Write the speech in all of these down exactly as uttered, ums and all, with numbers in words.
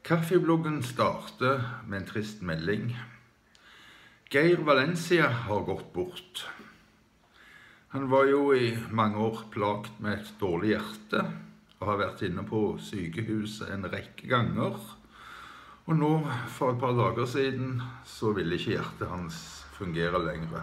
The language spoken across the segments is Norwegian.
Kaffebloggen starter med en trist melding. Geir Valencia har gått bort. Han var jo i mange år plaget med et dårlig hjerte, og har vært inne på sykehuset en rekke ganger. Og nå, for et par dager siden, så ville ikke hjertet hans fungere lenger.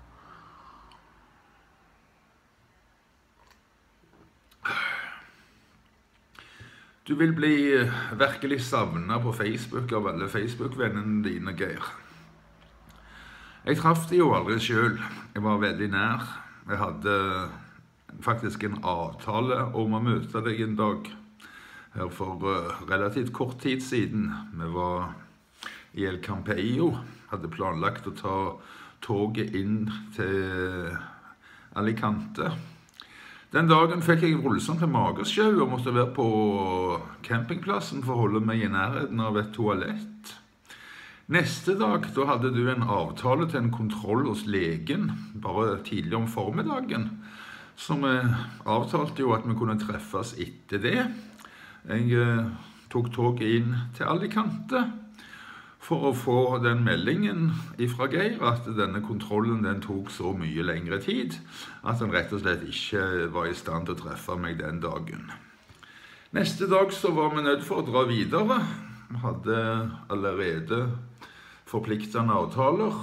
Du vil bli virkelig savnet på Facebook av alle Facebook-vennene dine, Geir. Jeg traff det jo aldri selv. Jeg var veldig nær. Jeg hadde faktisk en avtale om å møte deg en dag her for relativt kort tid siden. Vi var i El Campello, hadde planlagt å ta toget inn til Alicante. Den dagen fikk jeg voldsomt med magesjau og måtte være på campingplassen for å holde meg i nærheten av et toalett. Neste dag, da hadde du en avtale til en kontroll hos legen, bare tidlig om formiddagen. Så vi avtalte jo at vi kunne treffes etter det. Jeg eh, tok toget inn til Alicante for å få den meldingen ifra Geir at denne kontrollen den tok så mye lengre tid at han rett og slett ikke var i stand til å treffe meg den dagen. Neste dag så var vi nødt for å dra videre. Vi hadde allerede forpliktende avtaler.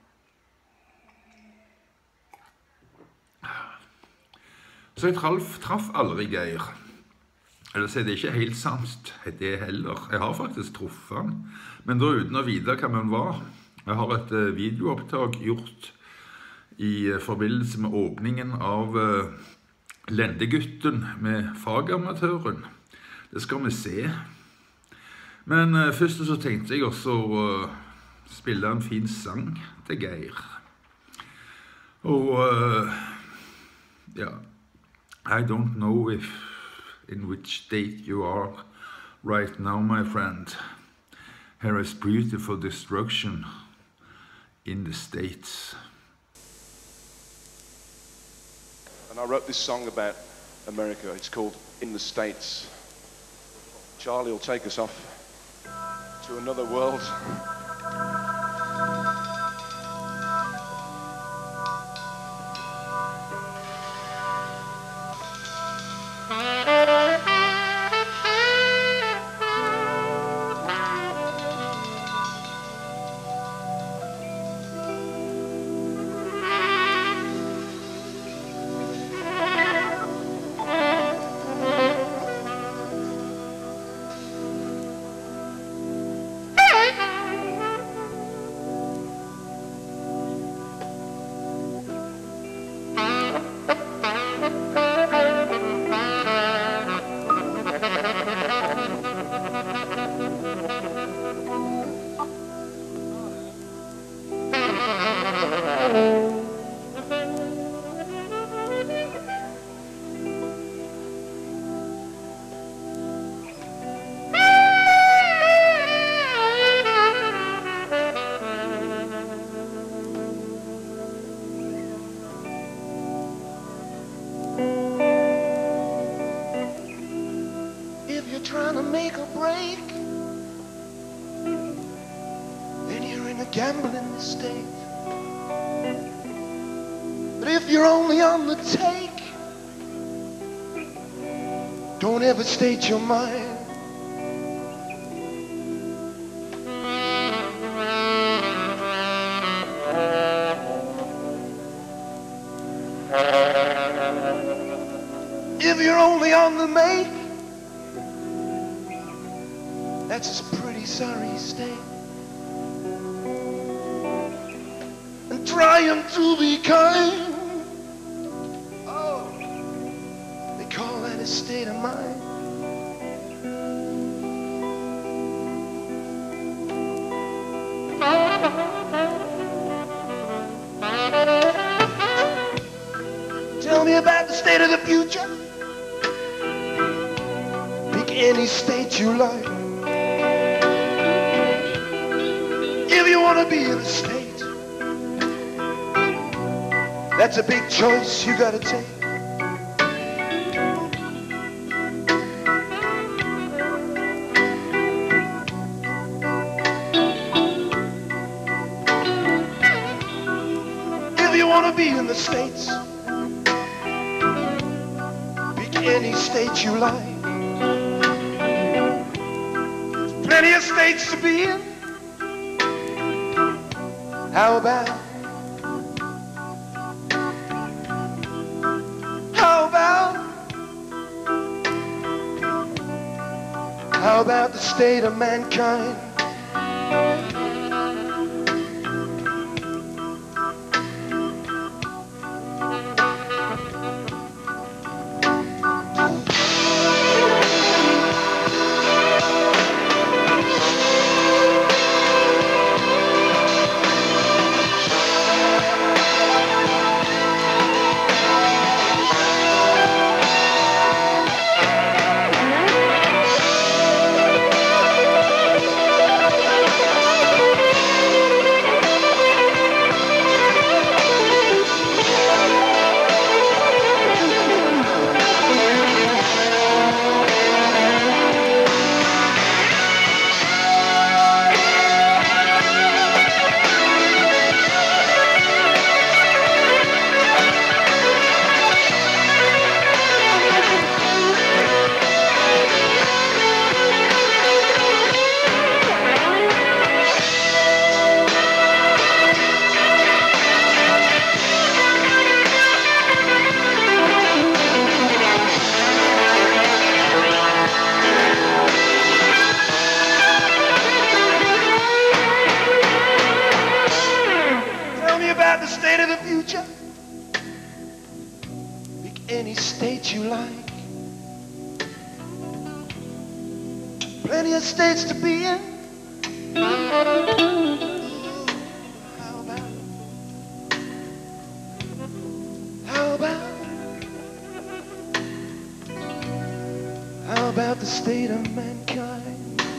Så jeg traff, traff aldri Geir. Ellers er det ikke helt sant, det heller. Jeg har faktisk truffet han, men da uten å vite hva man var. Jeg har et videoopptak gjort i forbindelse med åpningen av Lendegutten med Fagamatøren. Det skal vi se. Men først så tenkte jeg også å spille en fin sang til Geir. Og ja, I don't know if in which state you are right now, my friend. Here is beautiful destruction in the States. And I wrote this song about America. It's called In the States. Charlie will take us off to another world. Trying to make a break, then you're in a gambling state. But if you're only on the take, don't ever state your mind. If you're only on the make, that's a pretty sorry state. And trying to be kind, oh, they call that a state of mind. Tell me about the state of the future. Pick any state you like. If you want to be in a state, that's a big choice you gotta take. to be in the States. Pick any state you like. Plenty of states to be in. How about, how about, how about the state of mankind? The state of the future. Pick any state you like. Plenty of states to be in. How about, how about, how about the state of mankind?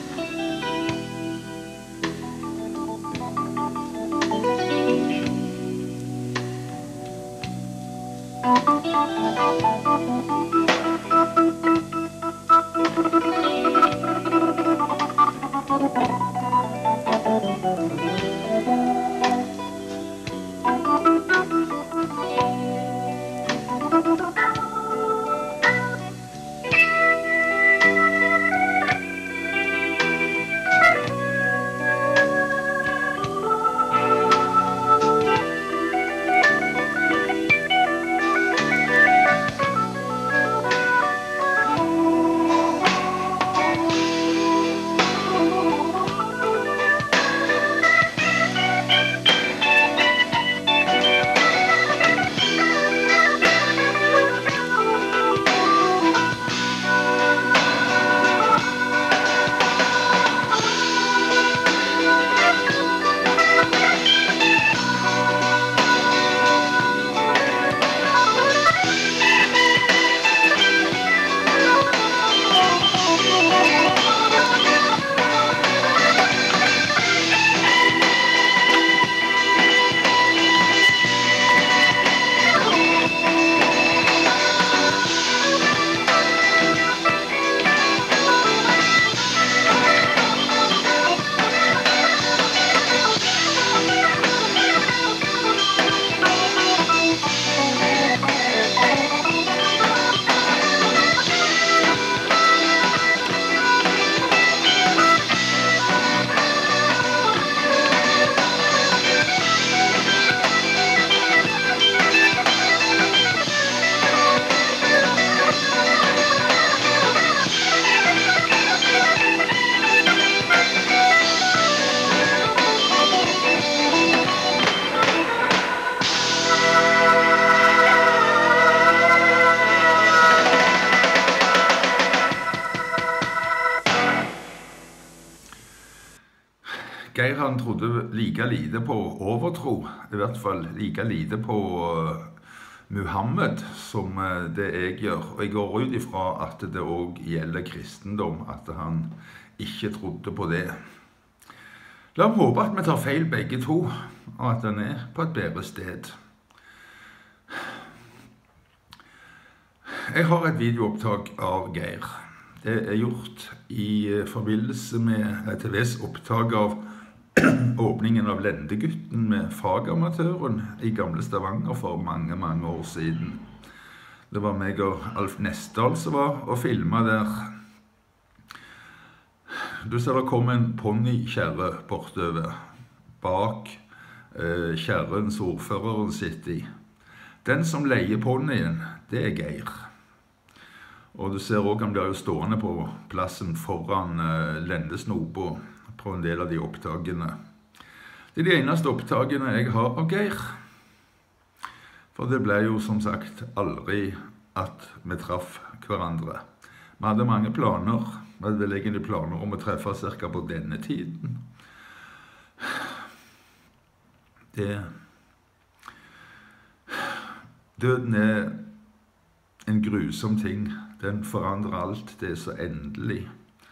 Geir han trodde like lite på overtro, i hvert fall like lite på Muhammed som det jeg gjør. Og jeg går ut ifra at det også gjelder kristendom, at han ikke trodde på det. La oss håpe at vi tar feil begge to, og at han er på et bedre sted. Jeg har et videoopptak av Geir. Det er gjort i forbindelse med T Vs opptak av åpningen av Lendegutten med Fagamatøren i gamle Stavanger for mange, mange år siden. Det var meg og Alf Nesdal som var og filmet der. Du ser det kom en ponnikjerre bortover, bak eh, kjerren som ordføreren sitter i. Den som leier ponnien, det er Geir. Og du ser også han blir jo stående på plassen foran eh, Lendesnopa på en del av de opptakene. Det er de eneste opptakene jeg har av Geir. For det ble jo som sagt aldri at vi traff hverandre. Vi hadde mange planer. Vi hadde vel egentlig planer om å treffe cirka på denne tiden. Det... Døden er en grusom ting. Den forandrer alt. Det er så endelig.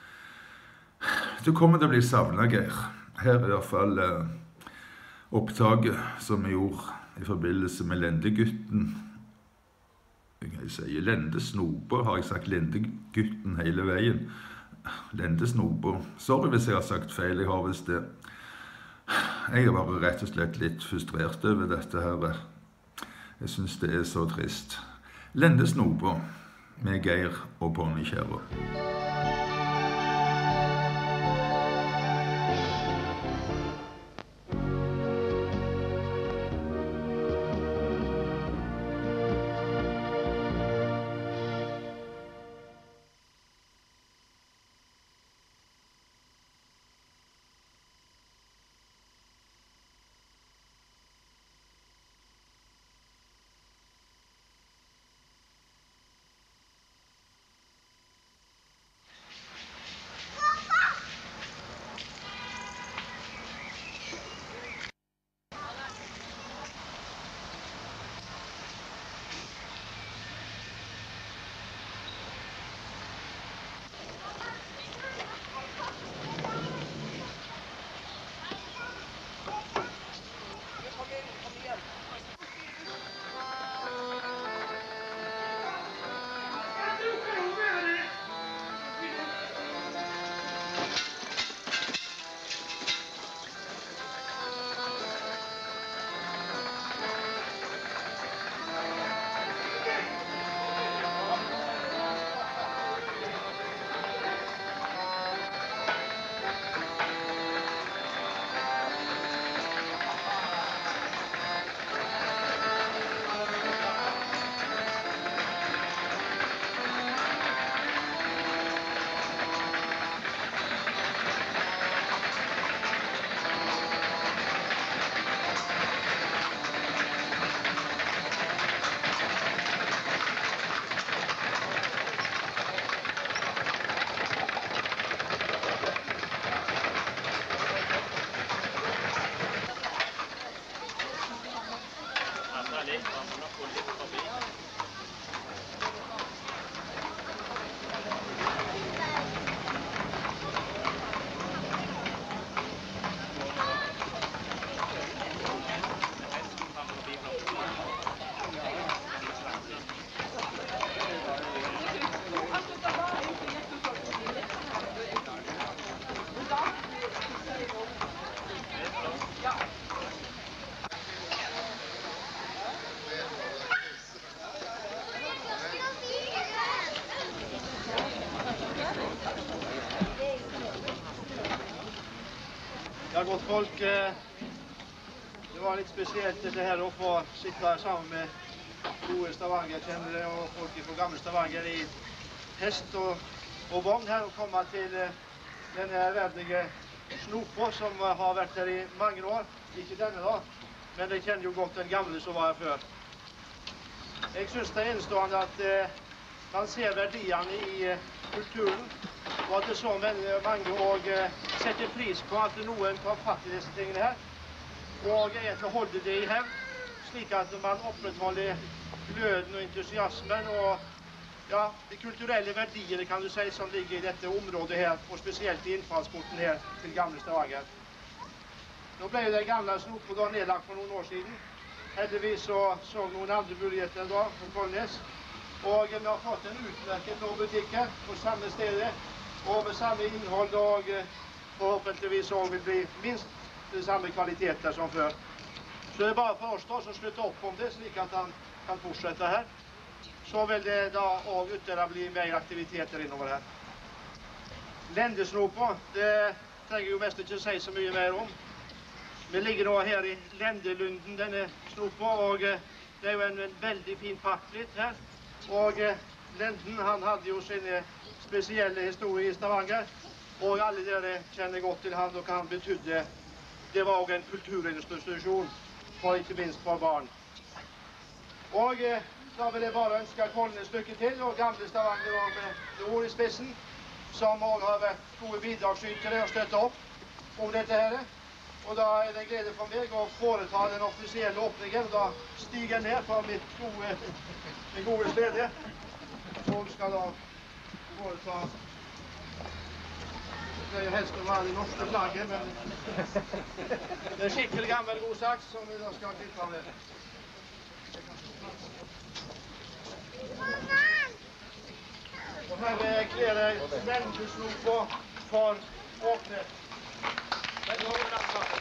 Du kommer til å bli savnet, Geir. Her er i hvert fall eh, opptaket som vi gjorde i forbindelse med Lendegutten. Jeg sier Lendesnopa, har jeg sagt Lendegutten hele veien. Lendesnopa. Sorry hvis jeg har sagt feil, jeg har visst det. Jeg er bare rett og slett litt frustrert over dette her. Jeg synes det er så trist. Lendesnopa med Geir og ponnikjerra. Ja, godt folk, det var litt spesielt dette her å få sitte sammen med gode Stavanger-kjennere og folk fra gamle Stavanger i hest og, og vogn her og komme til denne verdige Snopa som har vært her i mange år. Ikke denne da, men jeg kjenner jo godt den gamle som var her før. Jeg synes det er enestående at eh, man ser verdiene i eh, kulturen, og at det er så mange og eh, setter pris på at noen tar fatt i disse tingene her, og egentlig holder det i hevn, slik at man opprettholder gløden og entusiasmen og ja, de kulturelle verdiene kan du si som ligger i dette området her, og spesielt i innfallsporten her til gamle Stavanger. Nå ble jo det gamle Snopa da nedlagt for noen år siden. Heldigvis så, så noen andre muligheter da på Kolnes. Og vi har fått en utmerket butikk her på samme stedet, og med samme innhold, og forhåpentligvis også vil bli minst samme kvaliteter som før. Så det er bare for oss da som slutter opp om det, slik at han kan fortsette her. Så vil det da også ytterligere bli mer aktiviteter innover her. Lendesnopa, det trenger jeg jo mest ikke si så mye mer om. Vi ligger nå her i Lendelunden, denne snopa, og det er jo en, en veldig fin parklitt her. Og Lenden, han hadde jo sine spesielle historier i Stavanger, og alle dere kjenner godt til han og hva han betydde. Det var også en kulturinstitusjon, for ikke minst for barn. Og da vil jeg bare ønske Kolnes lykke til, og gamle Stavanger og med Nord i spissen, som også har vært gode bidragsytere og støttet opp om dette her. Og da er det en glede for meg å foreta den offisielle åpningen, og da stiger jeg ned fra mitt gode, min gode sted her, og skal da foreta, det er jo helst å være det norske flagget, men det er skikkelig gammel god saks som vi da skal kvitte med. Og her kler jeg Lendesnopa for åpnet. Velkommen altså.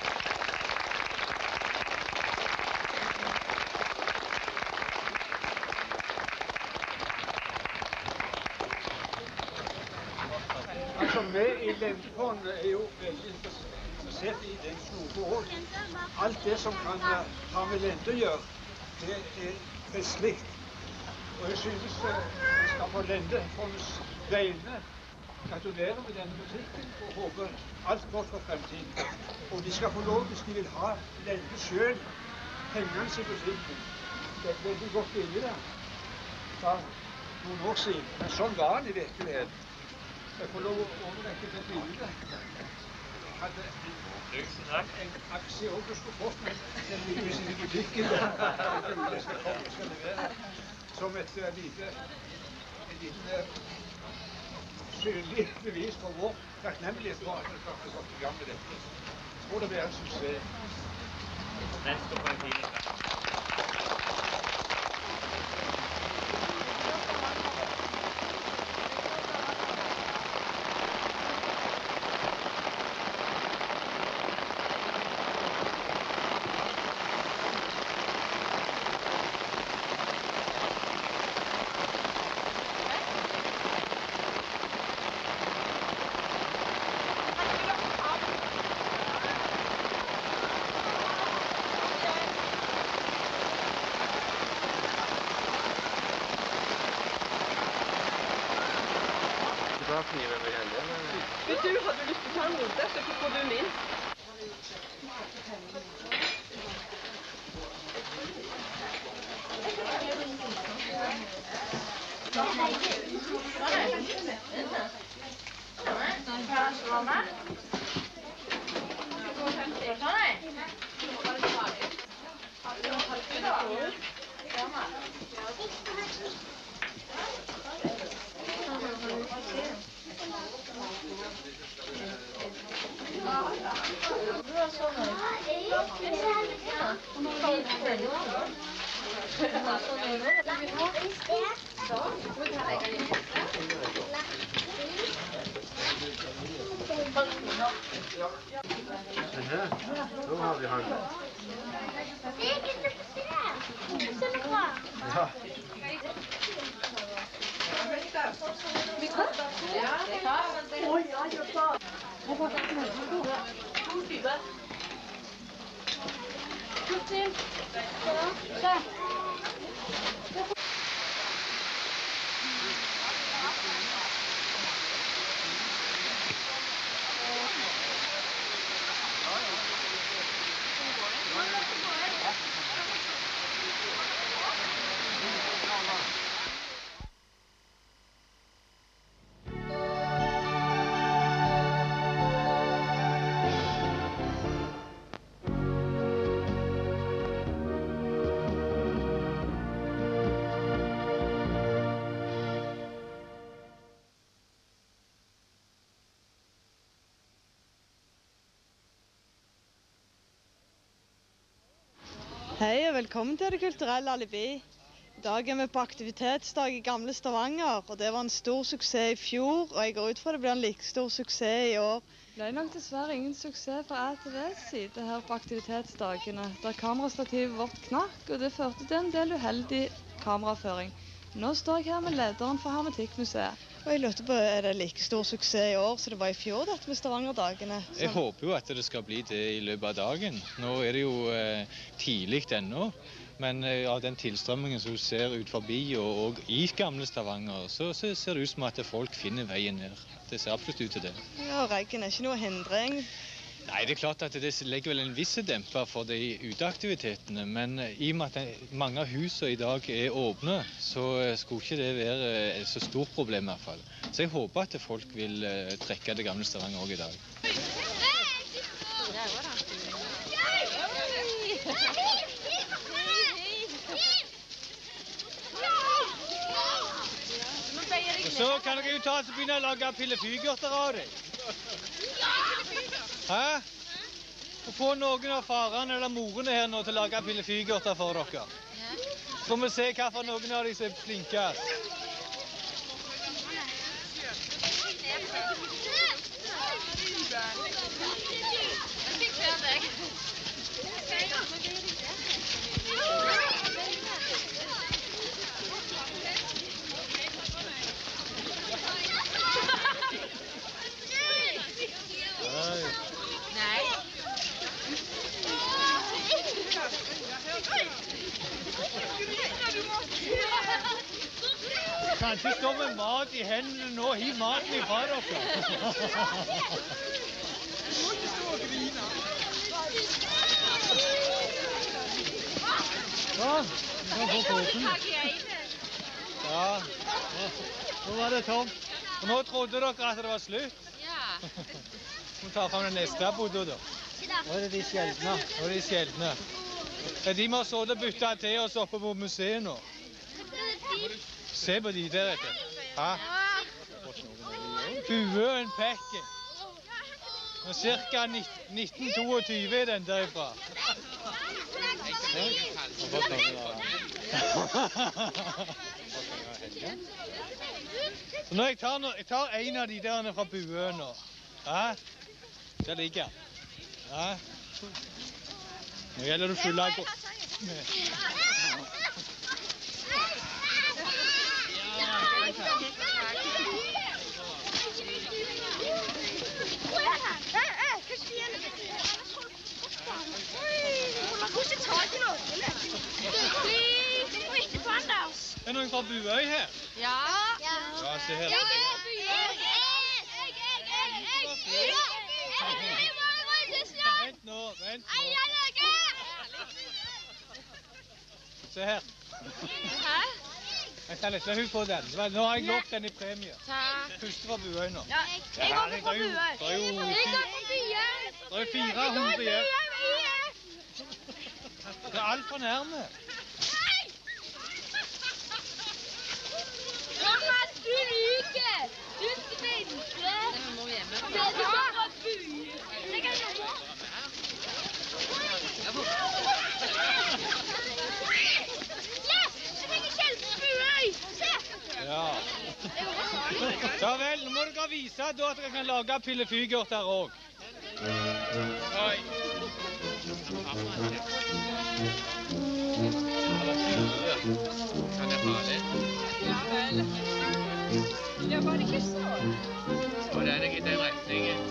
Altså, vi i Lendefond er jo veldig interessert i den snopa også. Alt det som kan ha med Lende å gjøre, det er festlig. Og jeg synes vi skal på Lendefondets vegne gratulere med denne musikken og håper alt godt for fremtiden. Og de skal få lov, hvis de vil ha Lende selv hengende i musikken. Det er veldig godt vilje der, fra noen år siden. Men sånn var han i virkeligheten. Jeg får lov å overrekke det bildet. Jeg hadde en, en aksje også du skulle fått, men den ligger i sin butikken. Jeg skal komme og skal levere som et uh, lite, en liten synlig bevis på vår takknemlighet for at vi har gått i gang med dette. Jeg tror det blir en suksess. Neste på en tid. Vet du, har du lyst til å ta en runde, så får du min. Då har vi han. Det är inte på det. Det är bra. Ja. Oj, ja, jag sa. Jag var där med. God type. Putin. Så. Hei og velkommen til Det kulturelle alibi. I dag er vi på aktivitetsdag i gamle Stavanger, og det var en stor suksess i fjor, og jeg går ut fra det blir en like stor suksess i år. ble nok dessverre ingen suksess fra A T Vs side her på aktivitetsdagene, der kamerastativet vårt knakk, og det førte til en del uheldig kameraføring. Nå står jeg her med lederen for Hermetikkmuseet. Og jeg lurte på, er det like stor suksess i år som det var i fjor, dette med Stavanger-dagene? Jeg håper jo at det skal bli det i løpet av dagen. Nå er det jo eh, tidlig ennå, men eh, av den tilstrømmingen som du ser ut forbi og, og i gamle Stavanger, så, så ser det ut som at folk finner veien ned. Det ser absolutt ut til det. Ja, regn er ikke noe hindring. Nei, det er klart at det legger vel en visse demper for de uteaktivitetene, men i og med at mange av husene i dag er åpne, så skulle ikke det være et så stort problem i hvert fall. Så jeg håper at folk vil trekke det gamle Stavanger også i dag. Og så kan dere jo ta og begynne å lage pillefygerter av det. Hæ? Og få noen av farene eller morene her nå til å lage pillefygerter for dere. Så får vi se hva for noen av de som er flinkest. Kanskje stå med mat i hendene nå, hiv maten ifra dere. Sånn, du kan få kåten. Ja, nå var det tomt. Og nå trodde dere at det var slutt. Ja. Vi tar frem den neste bodda da. Nå er det de sjeldne. Nå er det de sjeldne. Det er de vi har sådd og byttet til oss oppe på museet nå. Se på de der etter. Ja. Buen Pekke. Og cirka nitten tjueto er den derifra. Så når jeg tar, jeg tar en av de der fra buen nå. Ja. Der ligger den. Ja. Nå gjelder det å fylle av godt. Er det noen fra Buøy her? Ja. Ja, se her. Vent nå, vent nå. Se her. Hæ? Jeg skal lese hun på den. Nå har jeg lovt den i premie. Takk. Første fra Buøy nå. Ja, jeg kommer fra Buøy. Det er jo Jeg kommer fra Buøy. Det er fire hundre igjen. Det er alt for nærme. Johan, du lyver! Du svenske! Vi må hjemme. Du er fra Buøy. Det kan jeg gjøre. Yes! Jeg fikk kjelt Buøy! Se! Ja. Ja vel, nå må dere vise da at dere kan lage pillefygerter også. Oi. Kan jeg ha det? Ja vel. Ja, var det ikke så? Og den er i den retningen.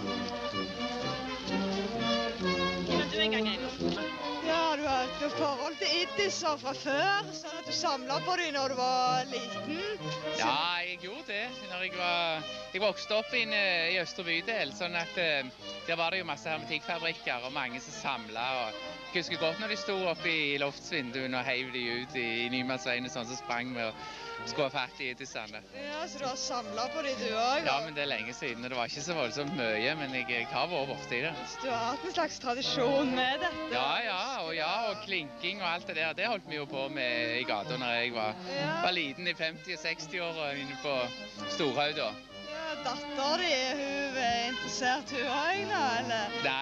Kunne du en gang en opp? Ja, du har et forhold til iddiser fra før, sånn at du samlet på dem når du var liten. Ja, jeg gjorde det når jeg var... Jeg vokste opp i, en, i Østre bydel, sånn at der var det jo masse hermetikkfabrikker og mange som samlet. Og jeg husker godt når de sto oppe i loftsvinduene og heiv de ut i, i Nymannsveien og sånn, så sprang vi og skulle ha fatt i iddisene. Ja, så du har samlet på dem du også? Ja, men det er lenge siden, og det var ikke så voldsomt mye, men jeg, jeg har vært borti det. Så du har hatt en slags tradisjon med dette? Ja, ja, og ja, og klinking og alt det der, det holdt vi jo på med i gata når jeg var, Ja. var liten i femti- og seksti-åra inne på Storhaug da. Ja, datter di, er hun interessert hun også, eller? Nei, det,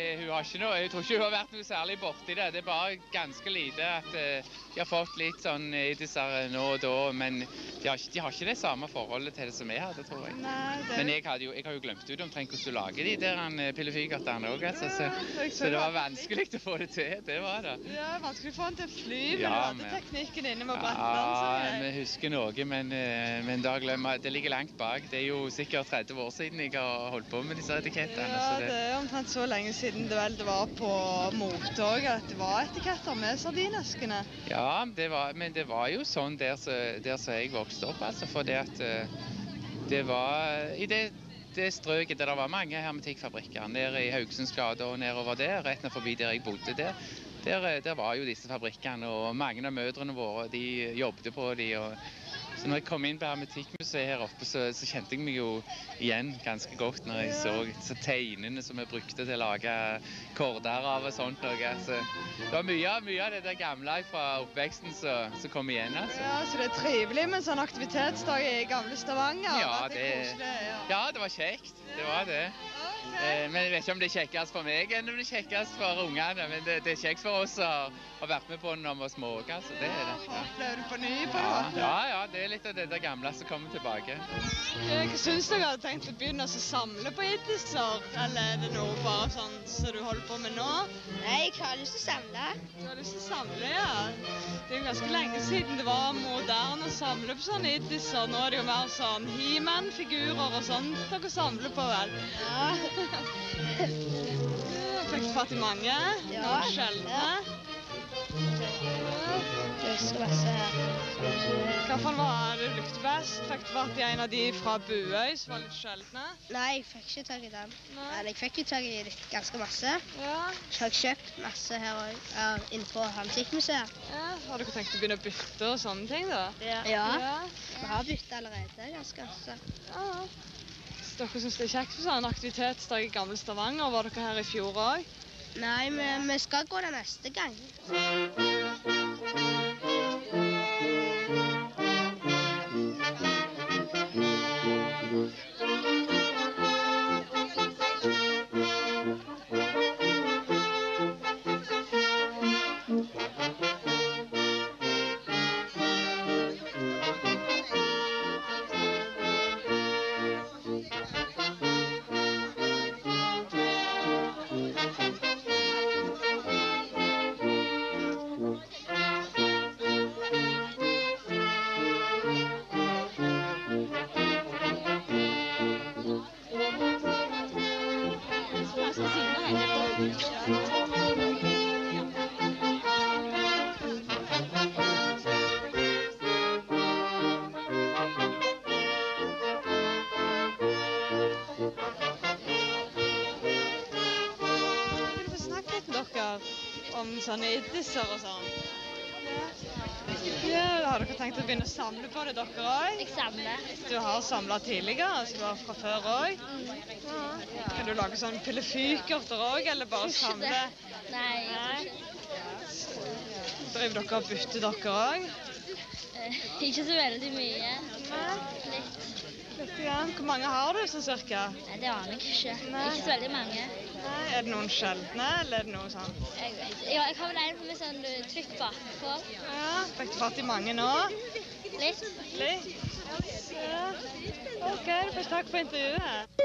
hun har ikke noe, jeg tror ikke hun har vært noe særlig borti det. Det er bare ganske lite at uh, de har fått litt sånn idisser nå og da, men de har, ikke, de har ikke det samme forholdet til det som jeg hadde, tror jeg. Nei, det... Men jeg, hadde jo, jeg har jo glemt ut omtrent hvordan du lager de der uh, pillefygertene også, altså, så, ja, så det var vanskelig å få det til, det var det. Ja, vanskelig å få den til å fly, men ja, du hadde men... teknikken inne med brettene. Ja, vi husker noe, men, uh, men da glemmer jeg, det ligger langt bak. Det er jo sikkert tretti år siden jeg har holdt på med disse etikettene. Ja, så det... det er omtrent så lenge siden det vel det var på mote også, at det var etiketter med sardineskene. Ja, det var, men det var jo sånn der så, der så jeg vokste opp, altså, for det at det var i det, det strøket der det var mange hermetikkfabrikker, nede i Haugesunds gate og nedover der, rett ned forbi der jeg bodde der. Der, der var jo disse fabrikkene, og mange av mødrene våre, de jobbet på de, og så når jeg kom inn på Hermetikkmuseet her oppe, så, så kjente jeg meg jo igjen ganske godt når jeg så, så tegnene som jeg brukte til å lage korder av og sånt. Og, altså, det var mye, mye av det der gamle fra oppveksten som kom igjen. Altså. Ja, så det er trivelig med en sånn aktivitetsdag i gamle Stavanger. Ja, det, det, ja. ja, det var kjekt. Det var det. Okay. Men jeg vet ikke om det er kjekkest for meg enn om det er kjekkest for ungene, men det, det er kjekt for oss å ha vært med på den når vi var små. Altså, det er det. Ja, opplever du på ny på ja, det? Ja, ja, det er litt av det der gamle som kommer tilbake. Hva syns dere hadde tenkt å begynne å samle på idisser, eller er det noe bare sånn som du holder på med nå? Nei, jeg har lyst til å samle. Du har lyst til å samle, ja. Det er jo ganske lenge siden det var moderne å samle på sånne idisser. Nå er det jo mer sånn He-Man-figurer og sånt dere samler på, vel? Ja. Fikk du fatt i mange? Ja. Noen sjeldne? Ja. Det skal masse her. Hva for var det du likte best? Fikk du fatt i en av de fra Buøy som var litt sjeldne? Nei, jeg fikk ikke tak i den. Nei. Men jeg fikk jo tak i litt, ganske masse. Ja. Så har jeg kjøpt masse her, her inne på Hermetikkmuseet. Ja. Har dere tenkt å begynne å bytte og sånne ting, da? Ja. Ja. Vi har byttet allerede ganske masse. Ja. Så dere synes det er kjekt for sånn aktivitetsdag i gamle Stavanger? Var dere her i fjor også? Nei, vi, vi skal gå den neste gang. Om sånne idisser og sånn. Ja, har dere tenkt å begynne å samle på det, dere også? Jeg samler. Du har samlet tidligere, altså du har fra før også? Ja. Kan du lage sånn pillefykerter også, eller bare samle? Nei, jeg tror ikke. Driver dere og bytter dere også? Eh, ikke så veldig mye. Nei. Litt. Litt igjen. Hvor mange har du sånn cirka? Nei, det aner jeg ikke. Nei. Ikke så veldig mange. Nei, er det noen sjeldne, eller er det noe sånn? Jeg vet. Ja, jeg har vel en med sånn trykk bakpå. Ja, fikk du fatt i mange nå? Litt. Litt? Ja. Ok, du får takk for intervjuet.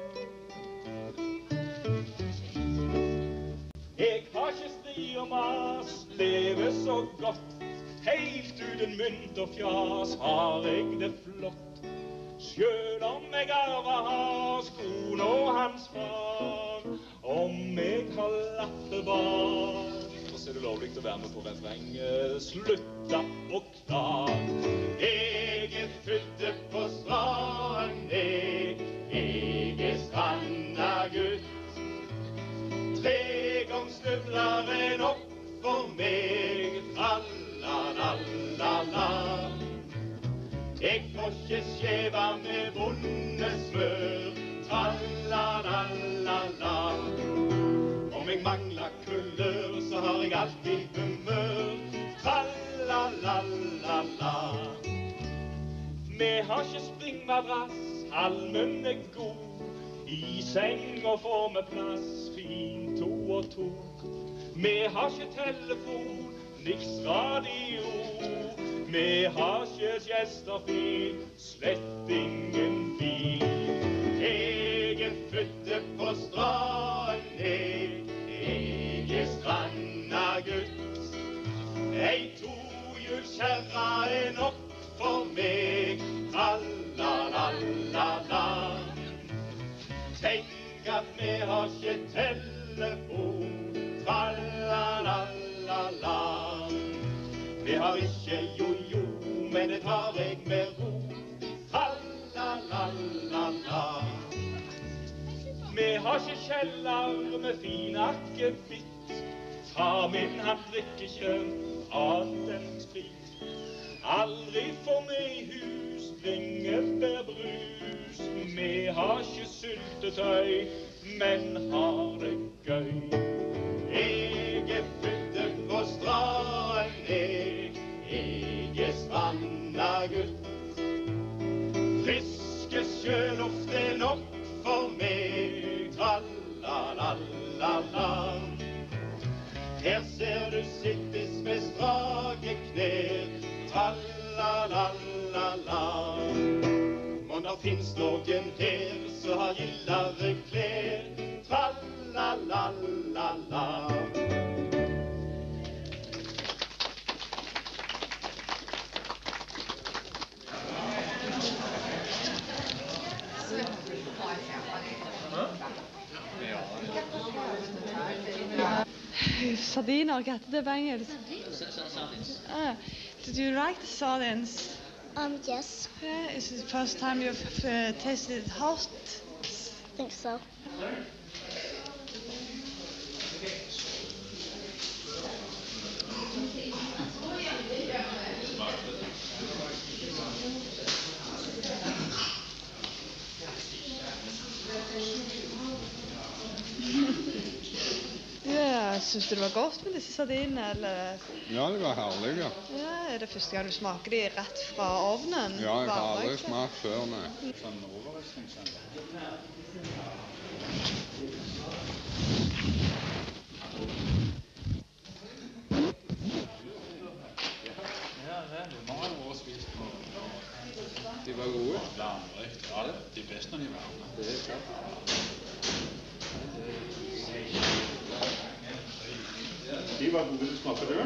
Jeg har ikke stri og mas, lever så godt. Helt uten mynt og fjas har jeg det flott. Selv om jeg arva har skoen og hans far, om jeg har lappebar. Og så er det lovlig å være med på refrenget. Slutta å klage. Jeg er født på stranden, jeg er strandagutt. Tregangsstøvler er nok for meg, la-la-la-la-la. Jeg får ikke skjeva med bondesmør, tra-la-la-la-la. Om jeg mangler kulør, så har jeg alltid humør, tra-la-la-la-la. Vi har ikke springmadrass, halmen er god. I senga får vi plass, fin to og to. Vi har ikke telefon, niks radio. Vi har ikke Chesterfield, slett ingen bil. Jeg er født på stranden, jeg, jeg er stranda gutt. Ei tohjulskjerra er nok for meg, tra-la-la-la-la. Tenk at vi har ikke telefon, tra-la-la-la-la. Vi har ikke jo-jo, men det tar jeg med ro, tra-la-la-la-la. Vi har ikke kjeller med fin akevitt. Far min, han drikker ikke annet enn sprit. Aldri får vi i hus bringebærbrus. Vi har ikke syltetøy, men har det gøy. Jeg er født på stranden, jeg, jeg er stranda gutt. Friske sjøluft er nok for meg, tra-la-la-la-la. Her ser du sittes med strake knær, tra-la-la-la-la. Men der finnes noen her som har gildere klær, tra-la-la-la-la. Sardiner, hva heter det på engelsk? Uh, did you like the sardines? Um, yes. Yeah, is it the first time you've uh, tasted hot? I think so. Ja, synes du det var godt med disse sardinene, eller? Ja, det var herlig, ja. Ja, er det første gang du smaker de rett fra ovnen? Ja, jeg har aldri smakt før, nei. Sånn overraskelse. De var gode. Varmerikt. Ja, det er best når de er varme. Det er klart. De var gode til smaker du?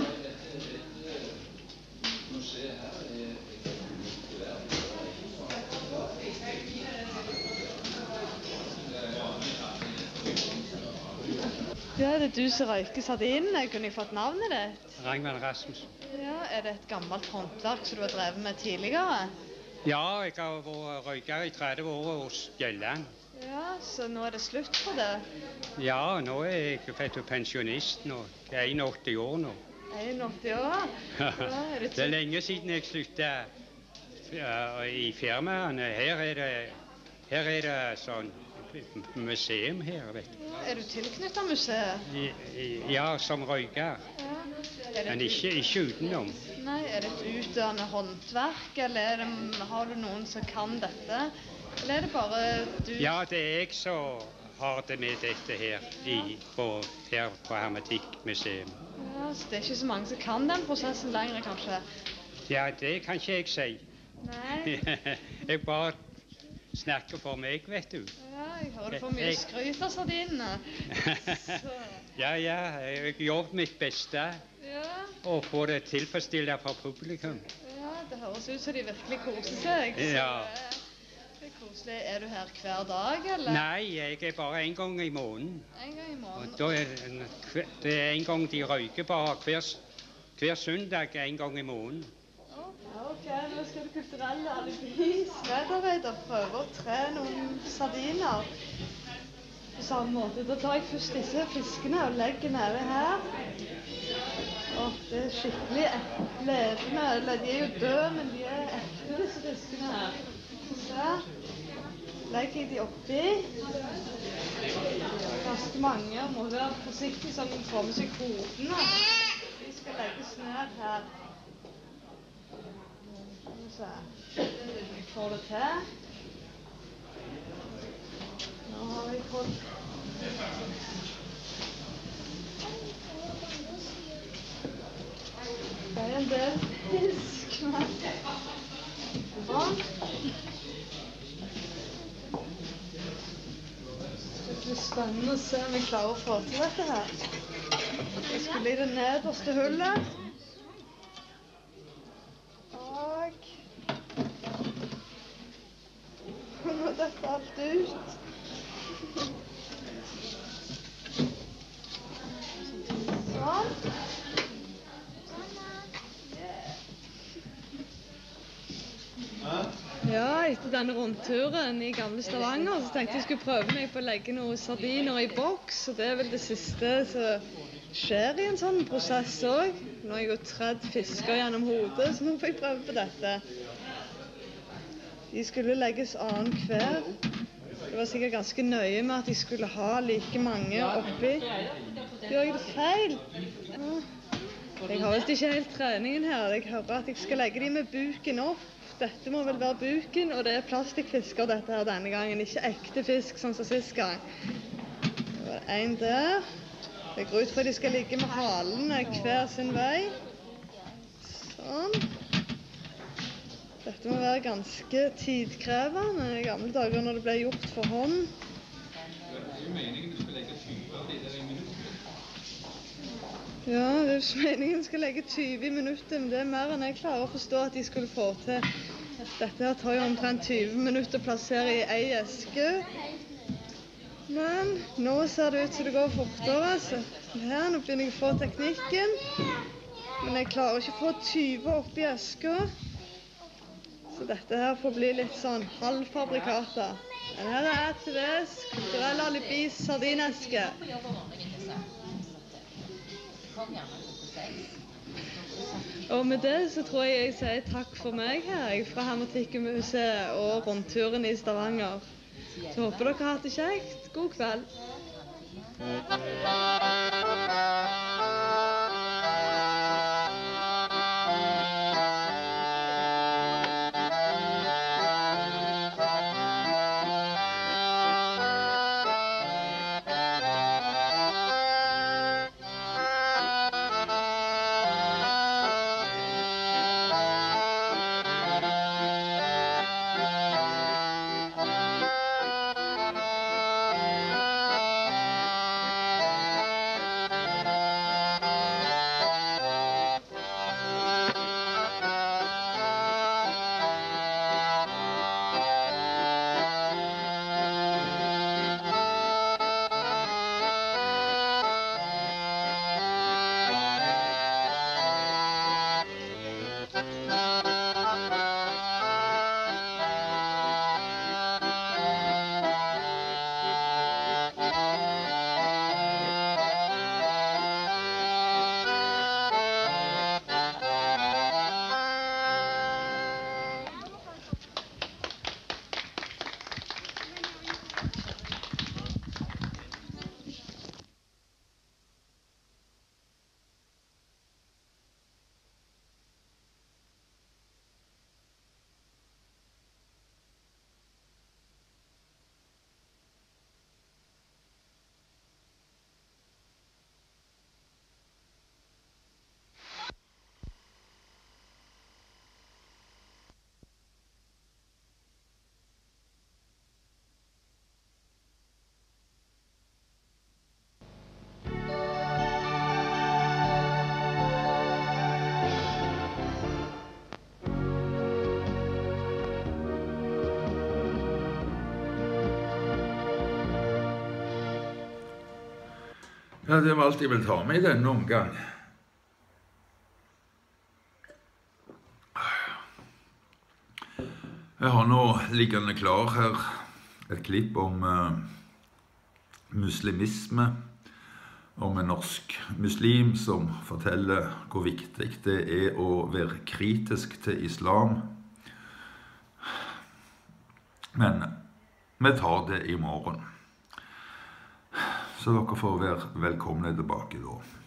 Ja, det er du som røyker sardinene. Kunne jeg fått navnet ditt? Ragnvald Rasmussen. Ja, er det et gammelt håndverk som du har drevet med tidligere? Ja, jeg har vært røyker i tretti år hos Gjelland. Ja, så nå er det slutt på det? Ja, nå er jeg født pensjonist nå. Jeg er enogti år nå. enogti år? Ja, er det, det er lenge siden jeg sluttet i firmaene. Her er det, her er det sånn museum her, vet du. Ja, er du tilknyttet museet? Ja, som røyker. Ja. Men ikke, ikke utenom. Nei, er det et utdannet håndverk, eller er det, har du noen som kan dette? Eller er det bare du? Ja, det er jeg som har det med dette her, i, på, her på Hermetikkmuseum. Ja, så det er ikke så mange som kan den prosessen lenger, kanskje? Ja, det kan ikke jeg si. Nei. Jeg bare snakker for meg, vet du. Ja, jeg hører for mye skryt av sardinene. Ja, ja, jeg gjør mitt beste. Ja. Og få det tilfredsstillende fra publikum. Ja, det høres ut som de virkelig koser seg. Ja. Det er koselig. Er du her hver dag, eller? Nei, jeg er bare en gang i måneden. En gang i måneden. Og da er det er en gang de røyker bare hver, hver søndag en gang i måneden. Ok, nå skal det kulturelle alibis medarbeider prøve å tre noen sardiner. På samme måte. Da tar jeg først disse fiskene og legger nede her. Åh, det er skikkelig levende. Eller de er jo døde, men de er ekte, disse fiskene her. Så legger jeg de oppi. Ganske mange. Må være forsiktig så de får med seg hodene. De skal legges ned her. Så jeg får det til. Nå har jeg fått en del fisk. Bra. Det blir spennende å se om jeg klarer å få til dette her. Jeg skulle i det nederste hullet. Og nå detter alt ut. Sånn. Ja, etter denne rundturen i gamle Stavanger, så tenkte jeg skulle prøve meg på å legge noen sardiner i boks, og det er vel det siste som skjer i en sånn prosess også. Nå har jeg jo tredd fisker gjennom hodet, så nå får jeg prøve på dette. De skulle legges annen hver. Det var sikkert ganske nøye med at de skulle ha like mange oppi. Gjør jeg det feil? Jeg har vist ikke helt treningen her. Jeg hører at jeg skal legge de med buken opp. Dette må vel være buken, og det er plastikkfisker dette her denne gangen, ikke ekte fisk sånn som sist gang. Det var en der. Jeg går ut for at de skal ligge med halene hver sin vei. Sånn. Dette må være ganske tidkrevende i gamle dager når det ble gjort for hånd. Det er jo meningen du skal legge tyve av de der i minutter. Ja, det er jo meningen du skal legge tyve i minutter, men det er mer enn jeg klarer å forstå at de skulle få til. Dette her tar jo omtrent tyve minutter å plassere i ei eske. Men nå ser det ut som det går fortere, så her, nå begynner jeg å få teknikken. Men jeg klarer ikke å få tyve oppi eska. Så dette her får bli litt sånn halvfabrikater. Men her er A T V's kulturelle alibis sardineske. Og med det så tror jeg jeg sier takk for meg her, jeg fra Hermetikkmuseet og rundturen i Stavanger. Så håper dere har hatt det kjekt. God kveld. Ja, det var alt jeg vil ta med i denne omgang. Jeg har nå liggende klar her et klipp om uh, muslimisme, om en norsk muslim som forteller hvor viktig det er å være kritisk til islam. Men vi tar det i morgen. Så dere får være velkomne tilbake da.